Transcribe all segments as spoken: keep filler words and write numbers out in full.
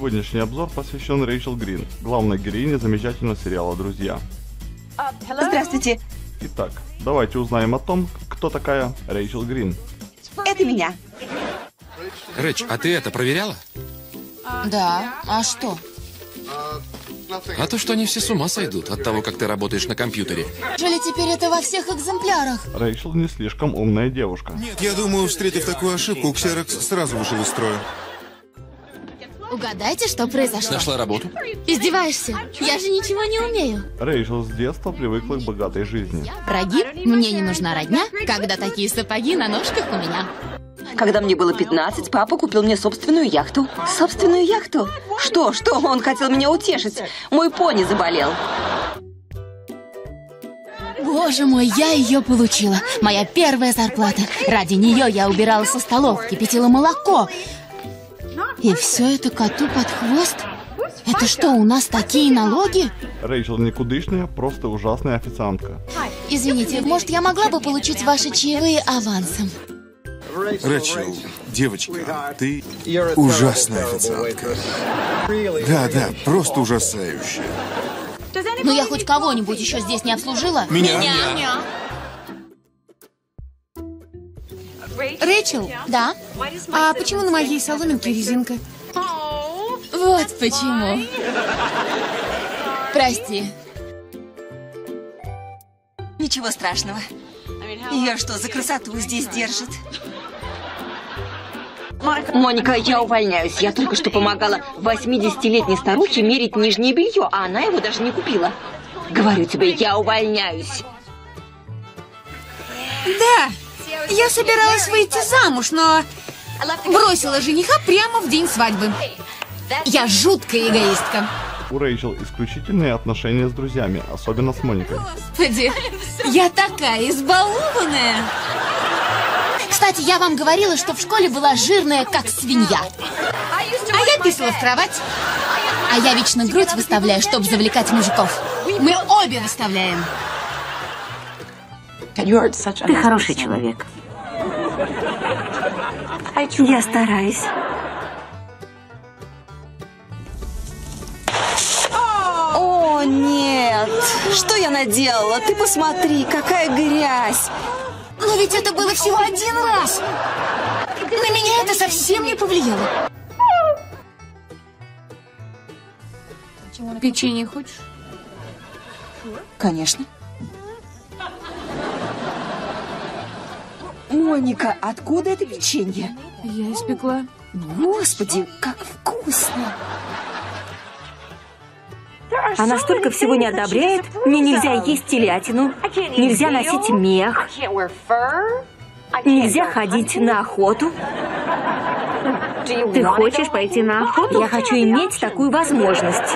Сегодняшний обзор посвящен Рэйчел Грин, главной героине замечательного сериала «Друзья». Здравствуйте. Итак, давайте узнаем о том, кто такая Рэйчел Грин. Это меня. Рэч, а ты это проверяла? Да, а что? А то, что они все с ума сойдут от того, как ты работаешь на компьютере. Неужели теперь это во всех экземплярах? Рэйчел не слишком умная девушка. Я думаю, встретив такую ошибку, Xerox сразу вышел из строя. Угадайте, что произошло. Нашла работу? Издеваешься? Я же ничего не умею. Рэйчел с детства привыкла к богатой жизни. Враги? Мне не нужна родня, когда такие сапоги на ножках у меня. Когда мне было пятнадцать, папа купил мне собственную яхту. Собственную яхту? Что, что? Он хотел меня утешить. Мой пони заболел. Боже мой, я ее получила. Моя первая зарплата. Ради нее я убирала со столов, кипятила молоко. И все это коту под хвост? Это что, у нас такие налоги? Рэйчел никудышная, просто ужасная официантка. Извините, может, я могла бы получить ваши чаевые авансом? Рэйчел, девочка, ты ужасная официантка. Да, да, просто ужасающая. Ну я хоть кого-нибудь еще здесь не обслужила? Меня? Меня. Рэйчел, Да? а почему на моей соломинке резинка? Вот почему. Прости. Ничего страшного. Ее что, за красоту здесь держит? Моника, я увольняюсь. Я только что помогала восьмидесятилетней старухе мерить нижнее белье, а она его даже не купила. Говорю тебе, я увольняюсь. Да, я собиралась выйти замуж, но бросила жениха прямо в день свадьбы. Я жуткая эгоистка. У Рэйчел исключительные отношения с друзьями, особенно с Моникой. Господи, я такая избалованная. Кстати, я вам говорила, что в школе была жирная, как свинья. А я писала в кровать. А я вечно грудь выставляю, чтобы завлекать мужиков. Мы обе выставляем. Ты хороший человек. Я стараюсь. О, нет! Что я наделала? Ты посмотри, какая грязь! Но ведь это было всего один раз. На меня это совсем не повлияло. Печенье хочешь? Конечно. Моника, откуда это печенье? Я испекла. Господи, как вкусно! Она столько всего не одобряет. Мне нельзя есть телятину, нельзя носить мех, нельзя ходить на охоту. Ты хочешь пойти на охоту? Я хочу иметь такую возможность.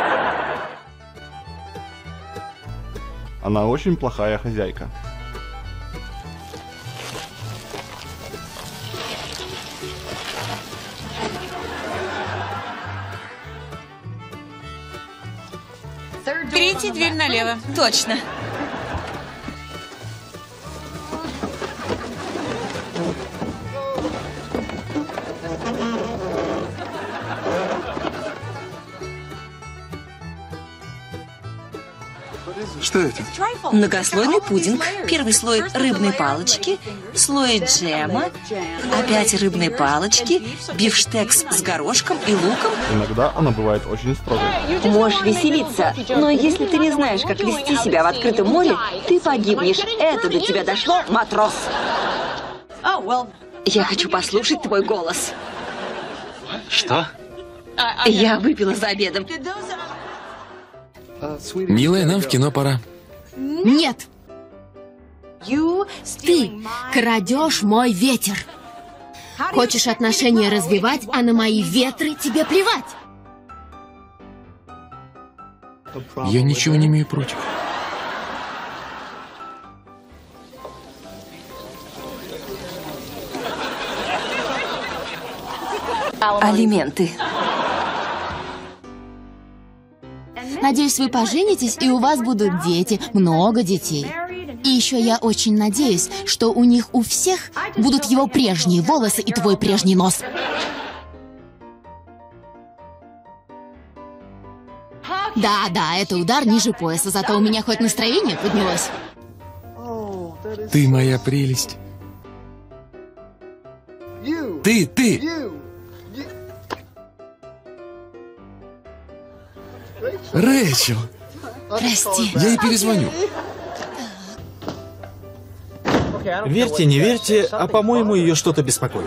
Она очень плохая хозяйка. Третья дверь налево. Точно. Что это? Многослойный пудинг. Первый слой рыбной палочки, слой джема, опять рыбные палочки, бифштекс с горошком и луком. Иногда она бывает очень строгой. Можешь веселиться, но если ты не знаешь, как вести себя в открытом море, ты погибнешь. Это до тебя дошло, матрос? Я хочу послушать твой голос. Что? Я выпила за обедом. Милая, нам в кино пора. Нет. Ты крадешь мой ветер. Хочешь отношения развивать, а на мои ветры тебе плевать. Я ничего не имею против. Алименты. Надеюсь, вы поженитесь, и у вас будут дети, много детей. И еще я очень надеюсь, что у них у всех будут его прежние волосы и твой прежний нос. Да, да, это удар ниже пояса, зато у меня хоть настроение поднялось. Ты моя прелесть. Ты, ты! Рэйчел! Прости. Я ей перезвоню. Верьте, не верьте, а по-моему, ее что-то беспокоит.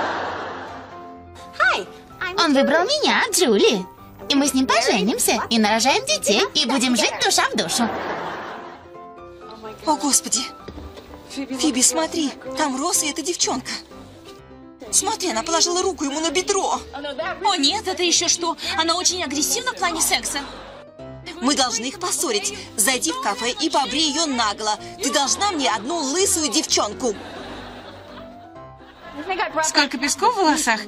Он выбрал меня, Джули. И мы с ним поженимся, и нарожаем детей, и будем жить душа в душу. О, Господи. Фиби, смотри, там Росс и эта девчонка. Смотри, она положила руку ему на бедро. О нет, это еще что? Она очень агрессивна в плане секса. Мы должны их поссорить. Зайди в кафе и побрей ее нагло. Ты должна мне одну лысую девчонку. Сколько песков в волосах?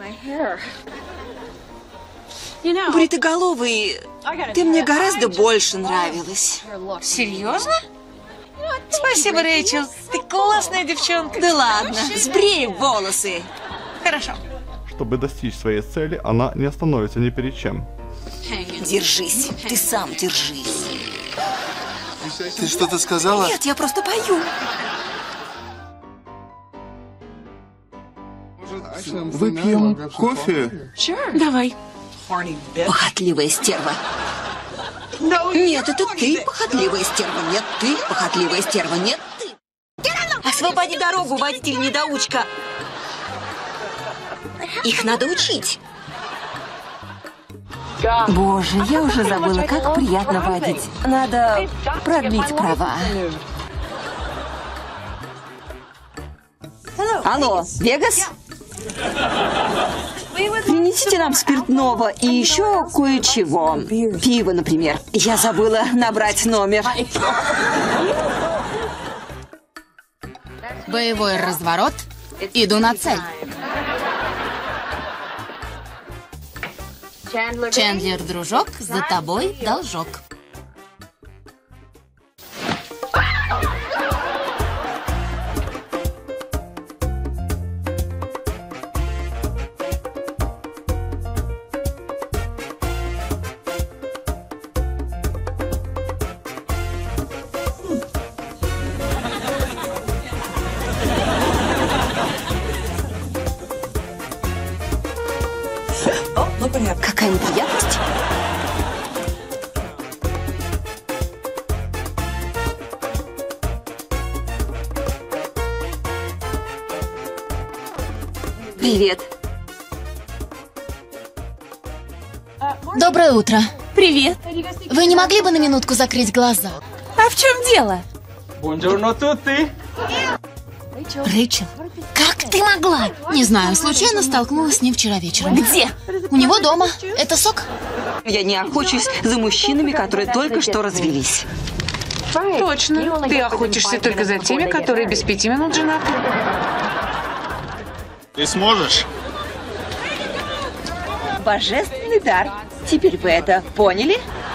Бритоголовый, ты мне гораздо больше нравилась. Серьезно? Спасибо, Рэйчел. Ты классная девчонка. Да ладно, сбрей волосы. Хорошо. Чтобы достичь своей цели, она не остановится ни перед чем. Держись, ты сам держись. Ты что-то сказала? Нет, я просто пою. Выпьем кофе? Давай. Похотливая стерва. Нет, это ты, похотливая стерва. Нет, ты, похотливая стерва. Нет, ты. Освободи дорогу, водитель-недоучка. Их надо учить. Боже, я уже забыла, как приятно водить. Надо продлить права. Алло, Вегас? Принесите нам спиртного и еще кое-чего. Пиво, например. Я забыла набрать номер. Боевой разворот. Иду на цель. Чендлер, дружок, за тобой должок. Какая неприятность. Привет. Доброе утро. Привет. Вы не могли бы на минутку закрыть глаза? А в чем дело? Рэйчел, как ты могла? Не знаю, случайно столкнулась с ним вчера вечером. Где? У него дома. Это сок? Я не охочусь за мужчинами, которые только что развелись. Точно. Ты охотишься только за теми, которые без пяти минут женаты. Ты сможешь? Божественный дар. Теперь вы это поняли?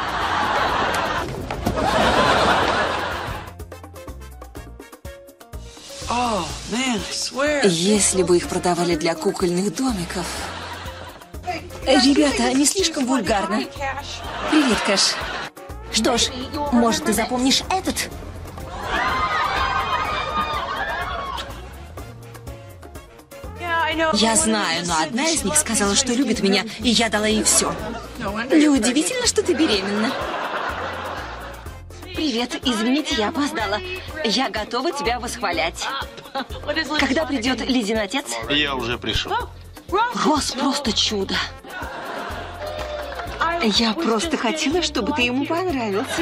Если бы их продавали для кукольных домиков. Ребята, не слишком вульгарно. Привет, Кэш. Что ж, может, ты запомнишь этот? Я знаю, но одна из них сказала, что любит меня, и я дала ей все. Неудивительно, что ты беременна. Привет, извините, я опоздала. Я готова тебя восхвалять. Когда придет Лизин отец? Я уже пришел. Росс просто чудо. Я просто хотела, чтобы ты ему понравился.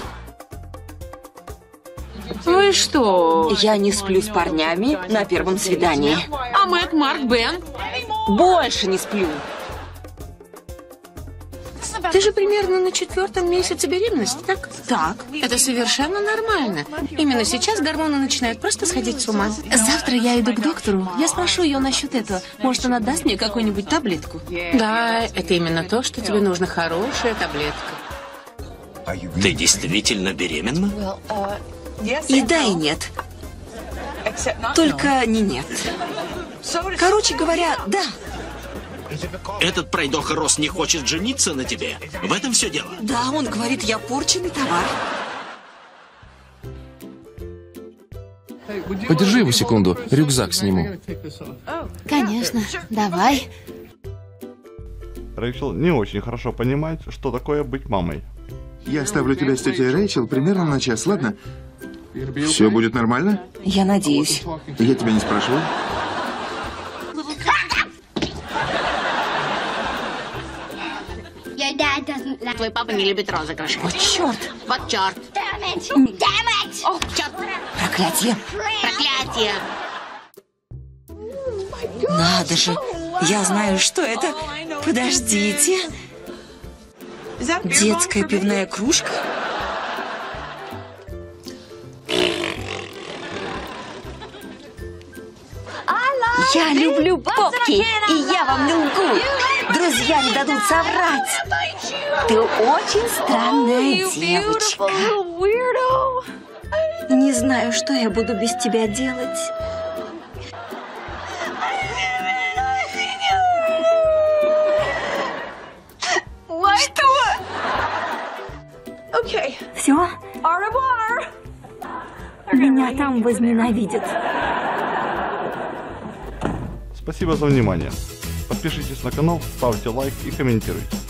Вы что? Я не сплю с парнями на первом свидании. А Мэтт, Марк, Бен? Больше не сплю. Ты же примерно на четвертом месяце беременности, так? Так. Это совершенно нормально. Именно сейчас гормоны начинают просто сходить с ума. Завтра я иду к доктору. Я спрошу ее насчет этого. Может, она даст мне какую-нибудь таблетку? Да, это именно то, что тебе нужно, хорошая таблетка. Ты действительно беременна? И да, и нет. Только не нет. Короче говоря, да. Этот пройдоха Росс не хочет жениться на тебе? В этом все дело? Да, он говорит, я порченный товар. Подержи его секунду, рюкзак сниму. Конечно, давай. Рэйчел не очень хорошо понимает, что такое быть мамой. Я оставлю тебя с тетей Рэйчел примерно на час, ладно? Все будет нормально? Я надеюсь. Я тебя не спрашивал. Твой папа не любит розыгрыши. Вот черт! Вот черт. О, черт! Проклятие! Проклятие! Надо же! Я знаю, что это. Подождите. Детская пивная кружка? Я люблю попки, и я вам не лгу. Друзья не дадут соврать. Ты очень странная девочка. Не знаю, что я буду без тебя делать. Что? Все? Меня там возненавидят. Спасибо за внимание. Подпишитесь на канал, ставьте лайк и комментируйте.